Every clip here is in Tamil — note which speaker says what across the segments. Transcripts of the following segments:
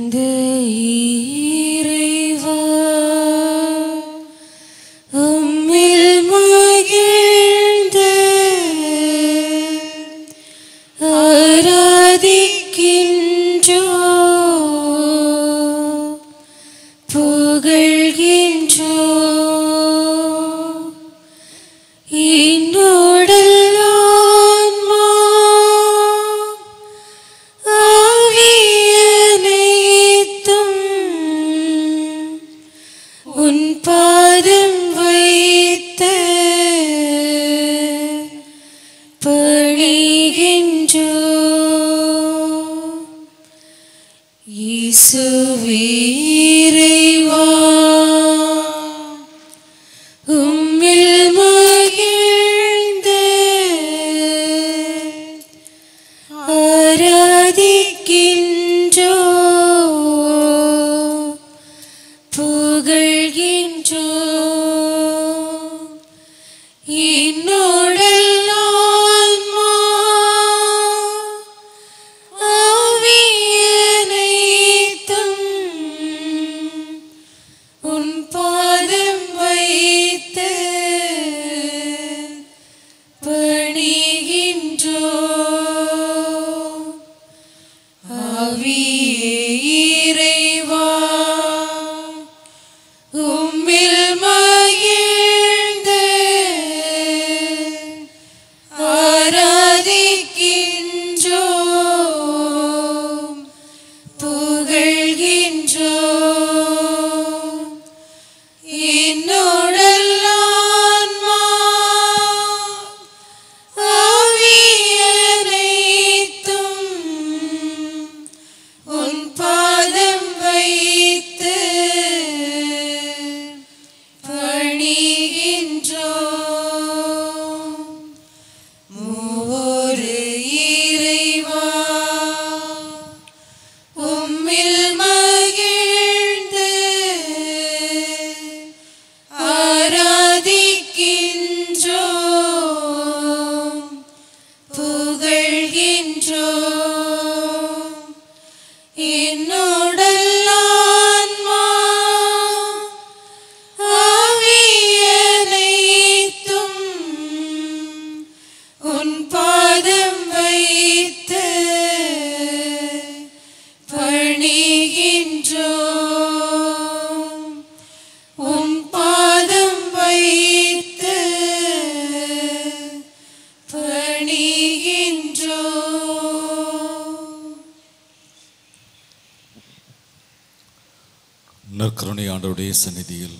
Speaker 1: நற்கருணை ஆண்டவருடைய சந்நிதியில்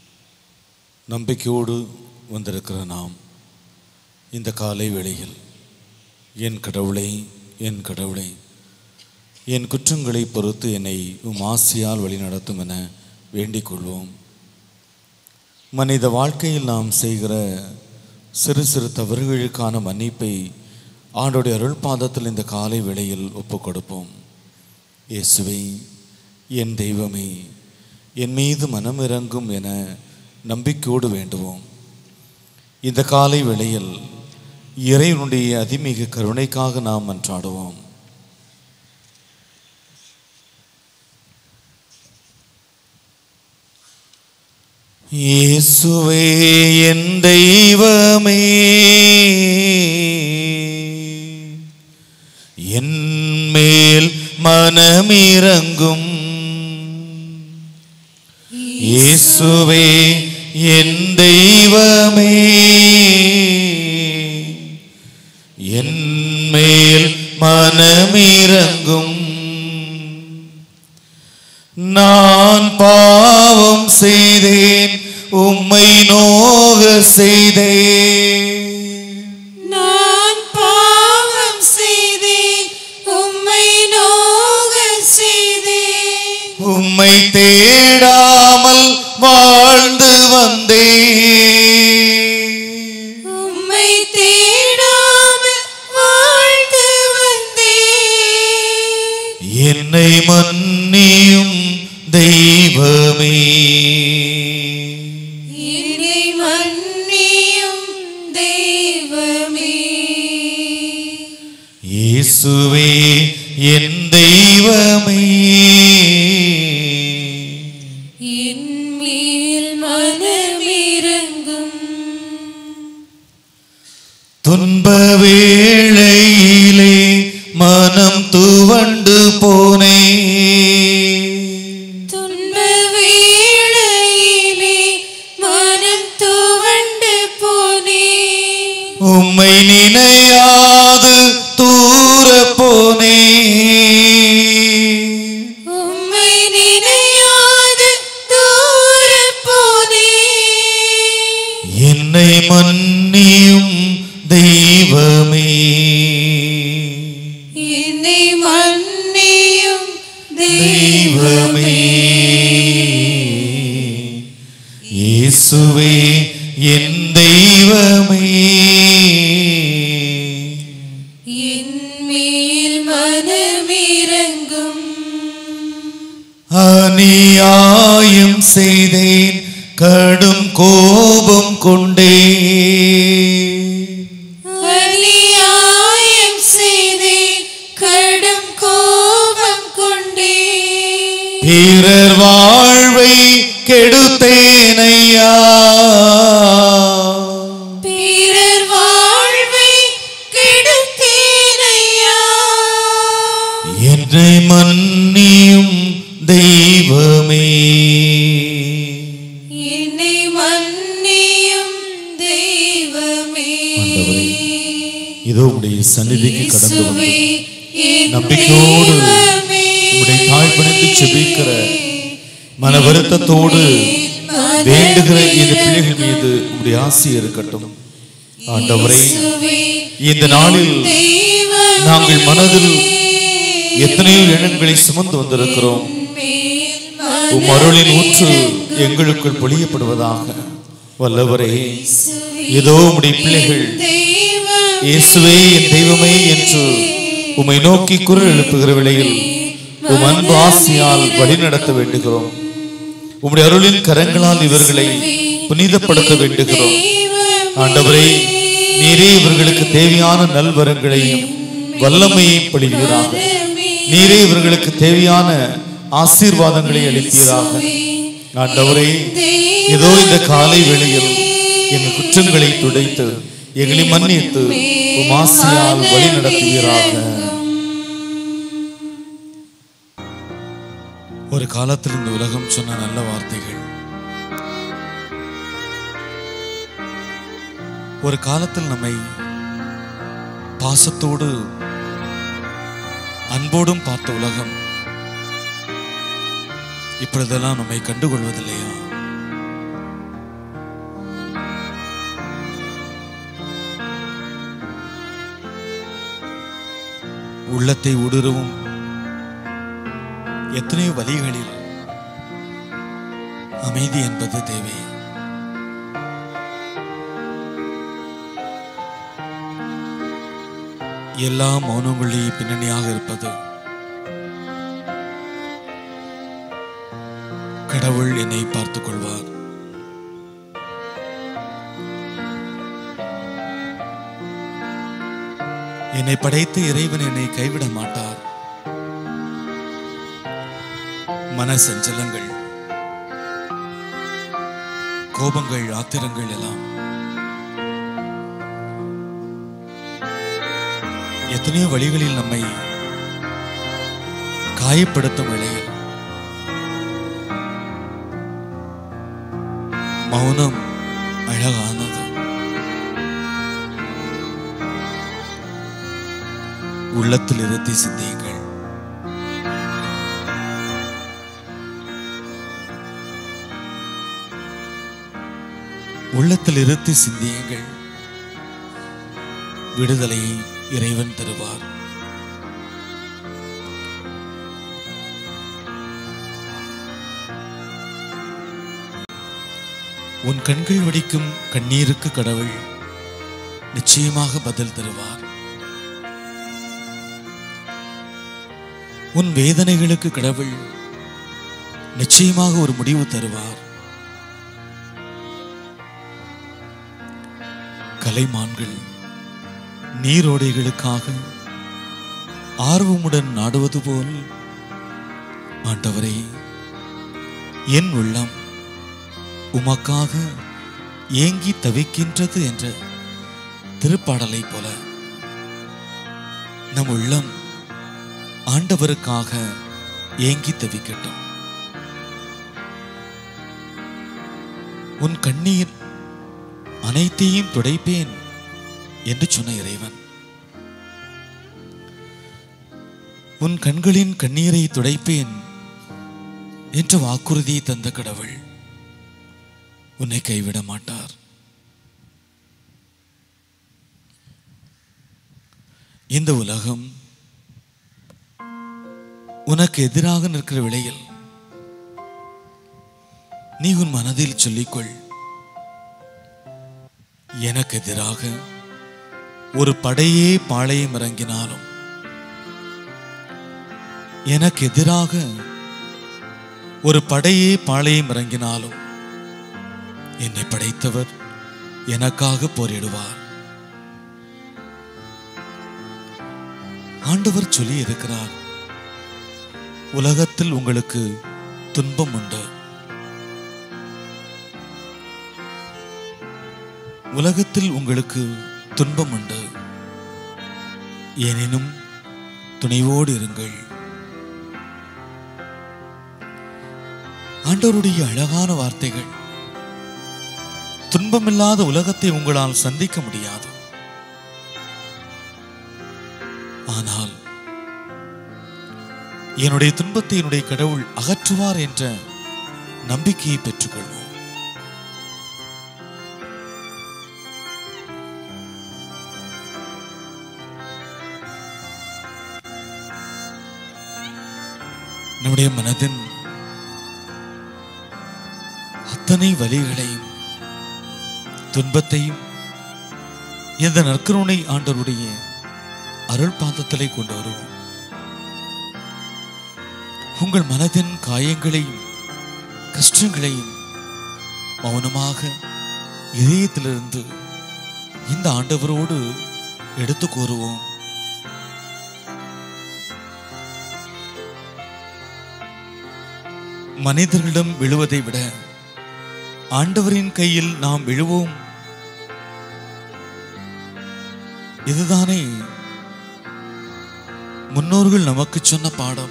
Speaker 1: நம்பிக்கையோடு வந்திருக்கிற நாம் இந்த காலை வேளையில் என் கடவுளை என் கடவுளை என் குற்றங்களை பொறுத்து என்னை உம் ஆசியால் வழிநடத்தும் என வேண்டிக் கொள்வோம். மனித வாழ்க்கையில் நாம் செய்கிற சிறு சிறு தவறுகளுக்கான மன்னிப்பை ஆண்டோடைய அருள் பாதத்தில் இந்த காலை வேளையில் ஒப்புக் கொடுப்போம். இயேசுவே, என் தெய்வமே, என் மீது மனம் இறங்கும் என நம்பிக்கையோடு வேண்டுவோம். இந்த காலை வேளையில் இறைவனுடைய அதிமிக கருணைக்காக நாம் மன்றாடுவோம். இயேசுவே, என் தெய்வமே, என் மேல் மனமிரங்கும். இயேசுவே, என் தெய்வமே, என் மேல் மனமிரங்கும். நான் பாவம் செய்தேன், உம்மை நோக செய்தேன்.
Speaker 2: நான் பாவம் செய்தேன், உம்மை நோக செய்தேன்.
Speaker 1: உம்மை தேடாமல் வாழ்ந்து வந்தேன்.
Speaker 2: உம்மை தேடாமல் வாழ்ந்து வந்தேன்.
Speaker 1: என்னை மன்னியும் தெய்வமே,
Speaker 2: என்னை மன்னியும் தெய்வமே.
Speaker 1: இயேசுவே, என் தெய்வமே, உம்மை நினையாது தூர போனே,
Speaker 2: உம்மை நினையாது தூர போனே.
Speaker 1: என்னை மன்னியும் தெய்வமே,
Speaker 2: என்னை மன்னியும்
Speaker 1: தெய்வமே. இயேசுவே என் தெய்வமே,
Speaker 2: என் மேல் மனமிரங்கும்.
Speaker 1: அநியாயம் செய்தேன், கடும் கோபம் கொண்டேன்,
Speaker 2: அநியாயம் செய்தேன், கடும் கோபம் கொண்டேன்.
Speaker 1: பிறர் வாழ்வை கெடுத்தேனையா,
Speaker 2: பிறர் வாழ்வை கெடுத்தேனையா.
Speaker 1: என்னை மன்னியும் தெய்வமே,
Speaker 2: என்னை மன்னியும் தெய்வமே.
Speaker 1: ஆண்டவரே, இதோ உம்முடைய சந்நிதிக்கு கடந்து வந்து
Speaker 2: இயேசுவே, என்
Speaker 1: நம்பிக்கையோடு
Speaker 2: தெய்வமே.
Speaker 1: உம்முடைய தாழ்பணிந்து செபிக்கிற மன வருத்தத்தோடு வேண்டுகிற இந்த பிள்ளைகள் மீது உம்முடைய ஆசி இருக்கட்டும். ஆண்டவரே, இந்த நாளில் நாங்கள் மனதில் எத்தனையோ எண்ணங்களை சுமந்து வந்திருக்கிறோம். உம் அருளின் ஊற்று எங்களுக்குள் பொழியப்படுவதாக. வல்லவரே, இதோ உம்முடைய பிள்ளைகள் இயேசுவே என் தெய்வமே என்று உம்மை நோக்கி குரல் எழுப்புகிற வேளையில் உம் அன்பு ஆசியால் வழிநடத்த வேண்டுகிறோம். உம்முடைய அருளின் கரங்களால் இவர்களை புனிதப்படுத்த வேண்டுகிறோம். ஆண்டவரே, நீரே இவர்களுக்கு தேவையான நல்வரங்களையும் வல்லமையையும் பொழிவீராக. நீரே இவர்களுக்கு தேவையான ஆசீர்வாதங்களை அளிப்பீராக. ஆண்டவரே, இதோ இந்த காலை வேளையில் எங்கள் குற்றங்களை துடைத்து எங்களை மன்னித்து உம் ஆசியால் வழி நடத்துவீராக. ஒரு காலத்தில் இந்த உலகம் சொன்ன நல்ல வார்த்தைகள், ஒரு காலத்தில் நம்மை பாசத்தோடு அன்போடும் பார்த்த உலகம் இப்பொழுதெல்லாம் நம்மை கண்டுகொள்வதில்லையா? உள்ளத்தை ஊடுருவும் எத்தனையோ வழிகளில் அமைதி என்பது தேவை. எல்லா மௌனங்களின் பின்னணியாக இருப்பது கடவுள் என்னை பார்த்துக் கொள்வார், என்னை படைத்த இறைவன் என்னை கைவிட மாட்டார். மன சஞ்சலங்கள், கோபங்கள், ஆத்திரங்கள் எல்லாம் எத்தனையோ வழிகளில் நம்மை காயப்படுத்தும் வேளையில் மௌனம் அழகானது. உள்ளத்தில் இருத்தி சிந்தியுங்கள். உள்ளத்தில் இருத்தி சிந்தியுங்கள். விடுதலையை இறைவன் தருவார். உன் கண்கள் வடிக்கும் கண்ணீருக்கு கடவுள் நிச்சயமாக பதில் தருவார். உன் வேதனைகளுக்கு கடவுள் நிச்சயமாக ஒரு முடிவு தருவார். கலைமான்கள் நீரோடைகளுக்காக ஆர்வமுடன் நாடுவது போல் ஆண்டவரே, என் உள்ளம் உமக்காக ஏங்கி தவிக்கின்றது என்ற திருப்பாடலை போல நம் உள்ளம் ஆண்டவருக்காக ஏங்கி தவிக்கட்டும். உன் கண்ணீர் அனைத்தையும் துடைப்பேன் என்று சொன்ன இறைவன், உன் கண்களின் கண்ணீரை துடைப்பேன் என்ற வாக்குறுதியை தந்த கடவுள் உன்னை கைவிட மாட்டார். இந்த உலகம் உனக்கு எதிராக நிற்கிற வேளையில் நீ உன் மனதில் சொல்லிக்கொள், எனக்கு எதிராக ஒரு படையே பாளையம் இறங்கினாலும், எனக்கு எதிராக ஒரு படையே பாளையம் இறங்கினாலும் என்னை படைத்தவர் எனக்காக போரிடுவார். ஆண்டவர் சொல்லி இருக்கிறார், உலகத்தில் உங்களுக்கு துன்பம் உண்டு, உலகத்தில் உங்களுக்கு துன்பம் உண்டு, எனினும் துணிவோடு இருங்கள். ஆண்டவருடைய அழகான வார்த்தைகள். துன்பமில்லாத உலகத்தை உங்களால் சந்திக்க முடியாது, ஆனால் என்னுடைய துன்பத்தை என்னுடைய கடவுள் அகற்றுவார் என்ற நம்பிக்கையை பெற்றுக்கொள்வோம். நம்முடைய மனதின் அத்தனை வலிகளையும் துன்பத்தையும் இந்த நற்கருணை ஆண்டவருடைய அருள் பாதத்திலே கொண்டு வருவோம். உங்கள் மனதின் காயங்களையும் கஷ்டங்களையும் மௌனமாக இதயத்திலிருந்து இந்த ஆண்டவரோடு எடுத்து கூறுவோம். மனிதர்களிடம் விழுவதை விட ஆண்டவரின் கையில் நாம் விழுவோம். இதுதானே முன்னோர்கள் நமக்கு சொன்ன பாடம்.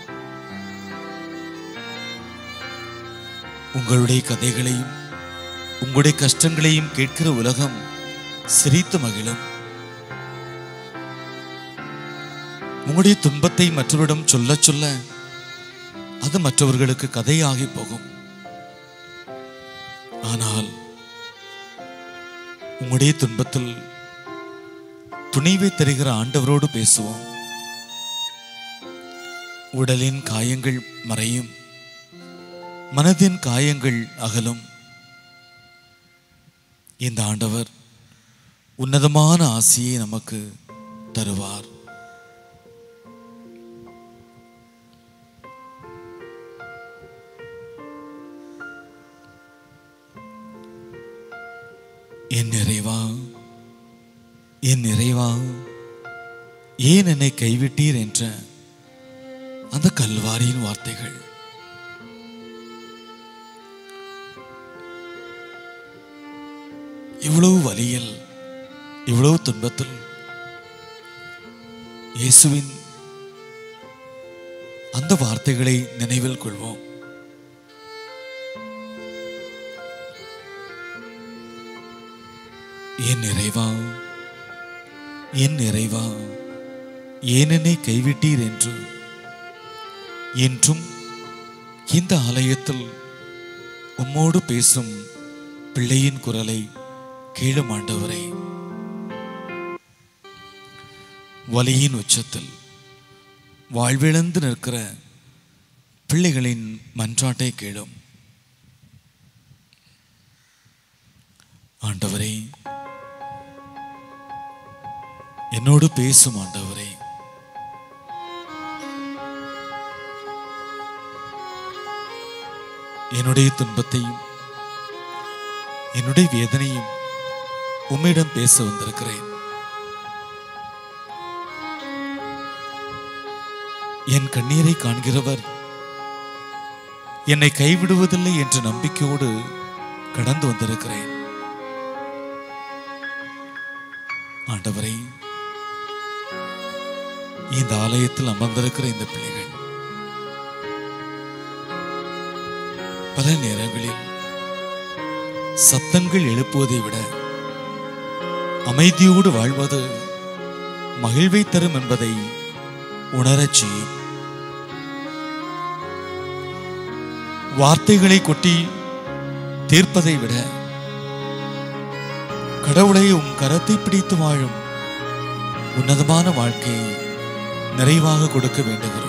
Speaker 1: உங்களுடைய கதைகளையும் உங்களுடைய கஷ்டங்களையும் கேட்கிற உலகம் சிரித்து மகிழும். உங்களுடைய துன்பத்தை மற்றவரிடம் சொல்ல சொல்ல அது மற்றவர்களுக்கு கதையாகி போகும். ஆனால் உங்களுடைய துன்பத்தில் துணிவை தருகிற ஆண்டவரோடு பேசுவோம். உடலின் காயங்கள் மறையும், மனதின் காயங்கள் அகலும். இந்த ஆண்டவர் உன்னதமான ஆசியை நமக்கு தருவார். என் இறைவா, என் இறைவா, ஏன் என்னை கைவிட்டீர் என்ற அந்த கல்வாரியின் வார்த்தைகள் இவ்வளவு வலியில், இவ்வளவு துன்பத்தில் இயேசுவின் அந்த வார்த்தைகளை நினைவில் கொள்வோம். என் இறைவா, என் இறைவா, ஏன் என்னை கைவிட்டீர் என்று என்றும் இந்த ஆலயத்தில் உம்மோடு பேசும் பிள்ளையின் குரலை கேளும் ஆண்டவரே. வலியின் உச்சத்தில் வாழ்விழந்து நிற்கிற பிள்ளைகளின் மன்றாட்டை கேளும் ஆண்டவரே. என்னோடு பேசும் ஆண்டவரே. என்னுடைய துன்பத்தையும் என்னுடைய வேதனையும் உம்மிடம் பேச வந்திருக்கிறேன். என் கண்ணீரை காண்கிறவர் என்னை கைவிடுவதில்லை என்ற நம்பிக்கையோடு கடந்து வந்திருக்கிறேன். ஆண்டவரே, இந்த ஆலயத்தில் அமர்ந்திருக்கிற இந்த பிள்ளைகள் பல நேரங்களில் சத்தங்கள் எழுப்புவதை விட அமைதியோடு வாழ்வது மகிழ்வை தரும் என்பதை உணரச் செய்யும். வார்த்தைகளை கொட்டி தீர்ப்பதை விட கடவுளை உன் கரத்தை பிடித்து வாழும் உன்னதமான வாழ்க்கையை நிறைவாக கொடுக்க வேண்டுகிறோம்.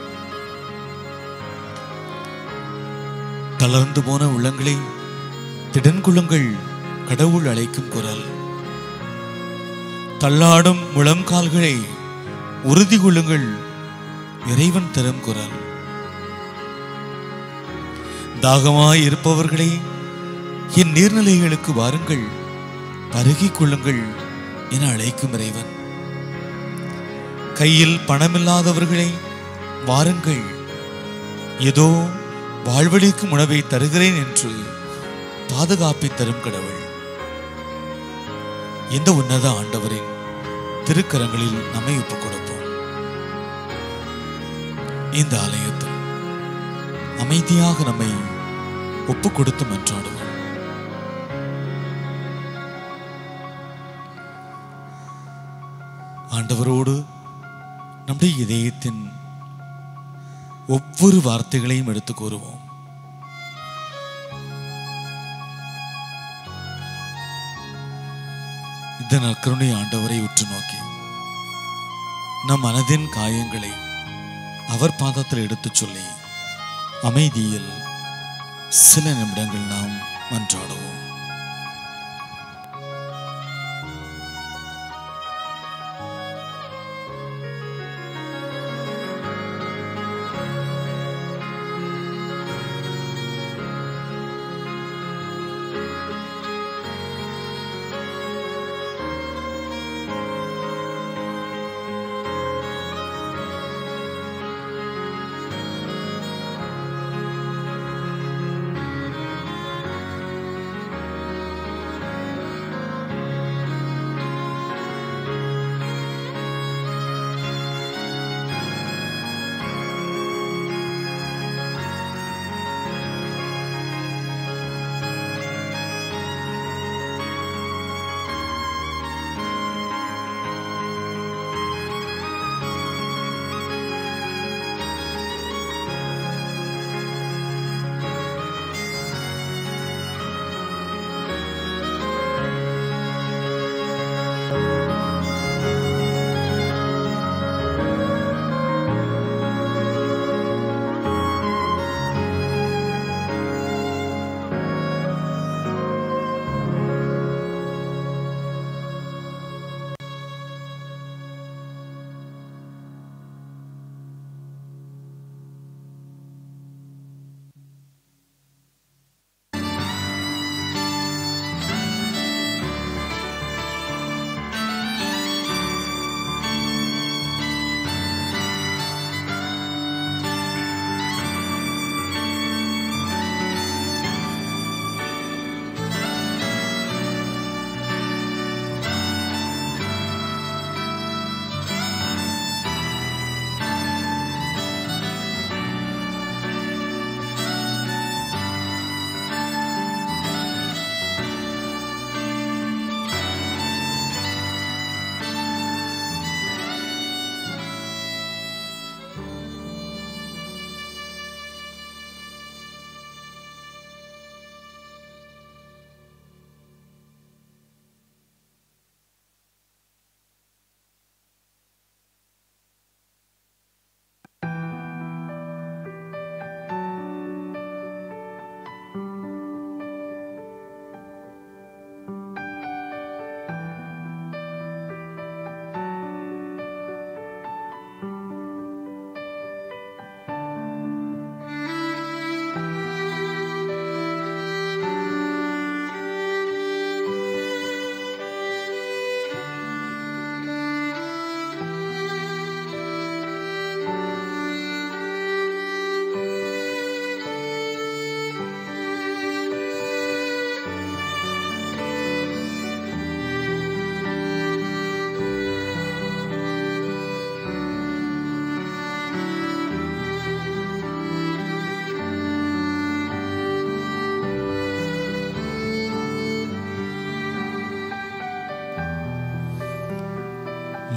Speaker 1: தளர்ந்து போன உள்ளங்களை திடன் கொள்ளுங்கள், கடவுள் அழைக்கும் குரல். தள்ளாடும் முழங்கால்களை உறுதி கொள்ளுங்கள், இறைவன் தரும் குரல். தாகமாய் இருப்பவர்களை என் நீர்நிலைகளுக்கு வாருங்கள், பருகிக் கொள்ளுங்கள் என அழைக்கும் இறைவன். கையில் பணமில்லாதவர்களை வாருங்கள், ஏதோ வாழ்வழிக்கும் உணவை தருகிறேன் என்று பாதுகாப்பை தரும் கடவுள். இந்த உன்னத ஆண்டவரின் திருக்கரங்களில் நம்மை ஒப்புக் கொடுப்போம். இந்த ஆலயத்தில் அமைதியாக நம்மை ஒப்புக் கொடுத்து மன்றாடுவோம். ஆண்டவரோடு நம்முடைய இதயத்தின் ஒவ்வொரு வார்த்தைகளையும் எடுத்து கூறுவோம். இந்த நற்கருணை ஆண்டவரை உற்று நோக்கி நம் மனதின் காயங்களை அவர் பாதத்தில் எடுத்துச் சொல்லி அமைதியில் சில நிமிடங்கள் நாம் மன்றாடுவோம்.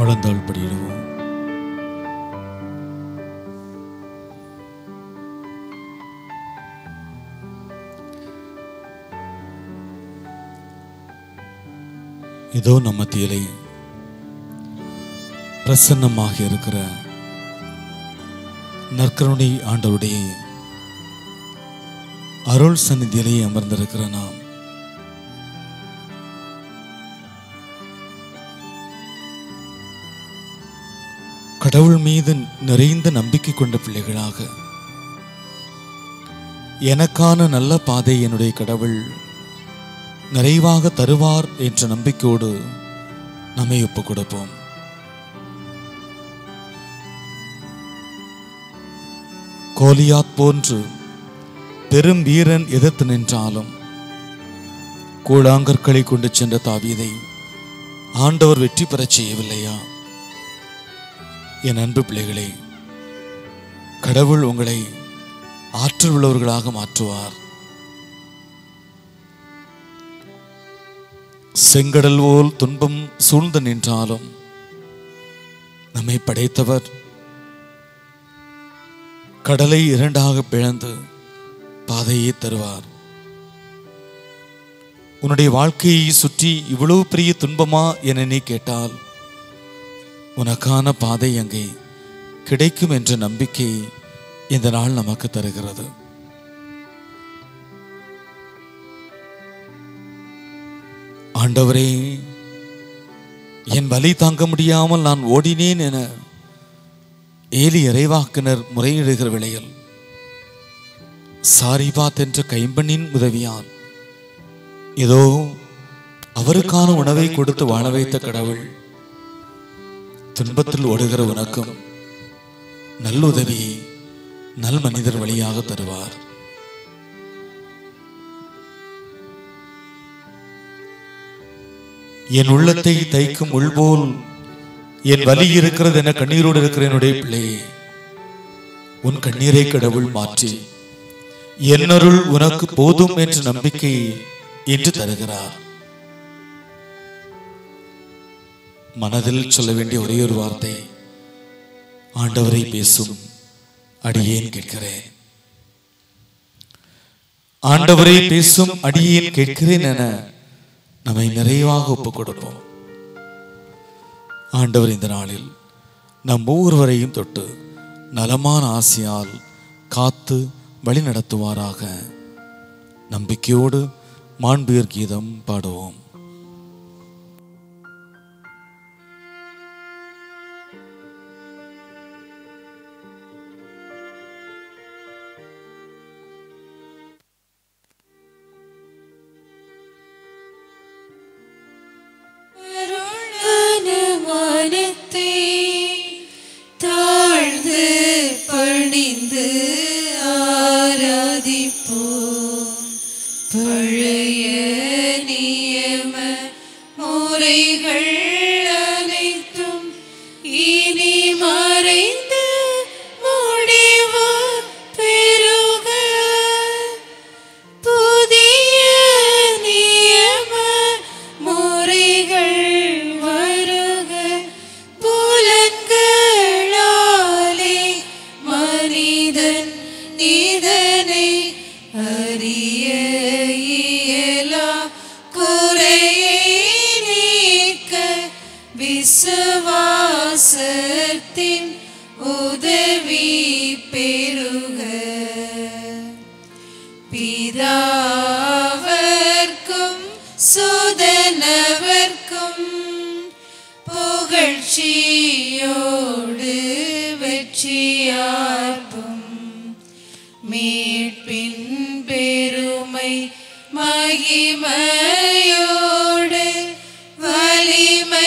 Speaker 1: முழந்தாள் படியிடுவோம். இதோ நம்ம மத்தியிலே பிரசன்னமாக இருக்கிற நற்கருணை ஆண்டவருடைய அருள் சந்நிதியிலே அமர்ந்திருக்கிற நாம் கடவுள் மீது நிறைந்த நம்பிக்கை கொண்ட பிள்ளைகளாக, எனக்கான நல்ல பாதை என்னுடைய கடவுள் நிறைவாக தருவார் என்ற நம்பிக்கையோடு நம்மை ஒப்புக் கொடுப்போம். கோலியாத் போன்று பெரும் வீரன் எதிர்த்து நின்றாலும் கூழாங்கற்களை கொண்டு சென்ற தாவீதை ஆண்டவர் வெற்றி பெறச் செய்யவில்லையா? என் அன்பு பிள்ளைகளே, கடவுள் உங்களை ஆற்றல் உள்ளவர்களாக மாற்றுவார். செங்கடல் போல் துன்பம் சூழ்ந்து நின்றாலும் நம்மை படைத்தவர் கடலை இரண்டாக பிளந்து பாதையை தருவார். உன்னுடைய வாழ்க்கையை சுற்றி இவ்வளவு பெரிய துன்பமா என நீ கேட்டால், உனக்கான பாதை அங்கே கிடைக்கும் என்ற நம்பிக்கை இந்த நாள் நமக்கு தருகிறது. ஆண்டவரே, என் வலி தாங்க முடியாமல் நான் ஓடினேன் என ஏலி இறைவாக்கினர் முறையிடுகிற வேளையில் சாரிபாத் என்ற கைம்பெண்ணின் உதவியால் ஏதோ அவருக்கான உணவை கொடுத்து வாழ வைத்த கடவுள் துன்பத்தில் ஓடுகிற உனக்கும் நல்லுதவியை நல் மனிதர் வழியாக தருவார். என் உள்ளத்தை தைக்கும் உள்போல் என் வலி இருக்கிறது என கண்ணீரோடு இருக்கிற என்னுடைய பிள்ளையே, உன் கண்ணீரை கடவுள் மாற்றி என்னருள் உனக்கு போதும் என்ற நம்பிக்கை என்று தருகிறார். மனதில் சொல்ல வேண்டிய ஒரே ஒரு வார்த்தை, ஆண்டவரை பேசும் அடியேன் கேட்கிறேன். ஆண்டவரை பேசும் அடியேன் கேட்கிறேன் என நம்மை நிறைவாக ஒப்புக் கொடுப்போம். ஆண்டவர் இந்த நாளில் நம் ஒவ்வொருவரையும் தொட்டு நலமான ஆசையால் காத்து வழி நடத்துவாராக. நம்பிக்கையோடு மாண்புயர் கீதம் பாடுவோம்.
Speaker 2: விசுவாசத்தின் உதவி பெருக பிதாவர்க்கும் சுதனவர்க்கும் புகழ்ச்சியோடு வெற்றியார்ப்பும் மீட்பின் பெருமை மகிமையோடு வலிமை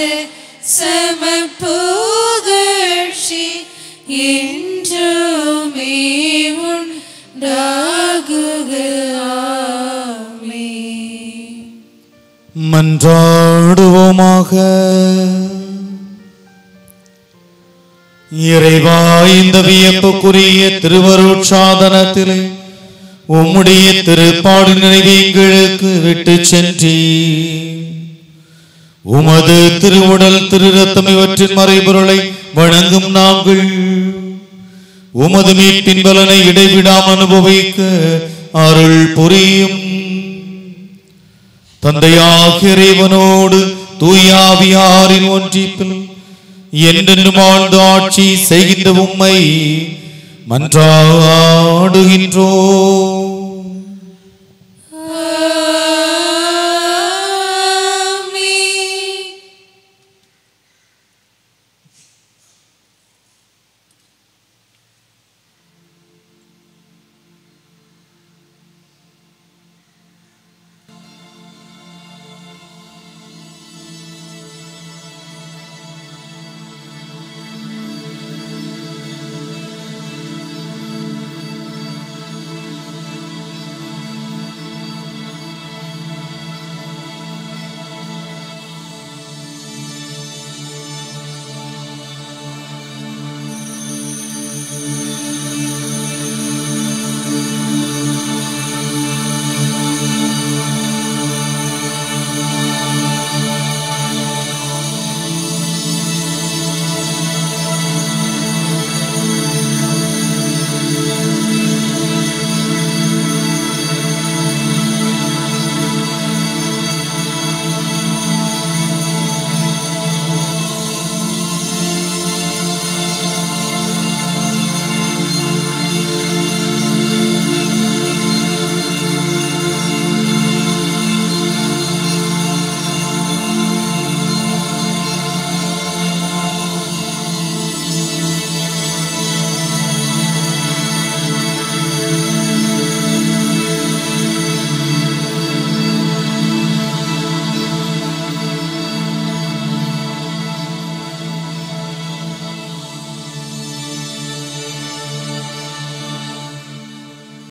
Speaker 2: என்றும்
Speaker 1: மன்றாடுவோமாக. இறைவா, இந்த வியப்புக்குரிய திருவருட்சாதனத்திலே உம்முடைய திருப்பாடு நினைவை எங்களுக்கு விட்டு சென்றி உமது திருவுடல் திரு ரத்தம் இவற்றின் மறைபொருளை வணங்கும் நாங்கள் உமது மீட்பின் பலனை இடைவிடாமல் அனுபவிக்க அருள் புரியும். தந்தையாகிய இறைவனோடு தூயாவியாரின் ஒன்றிப்பில் என்றென்றும் ஆழ்ந்து ஆட்சி செய்கின்ற உம்மை மன்றாடுகின்றோம்.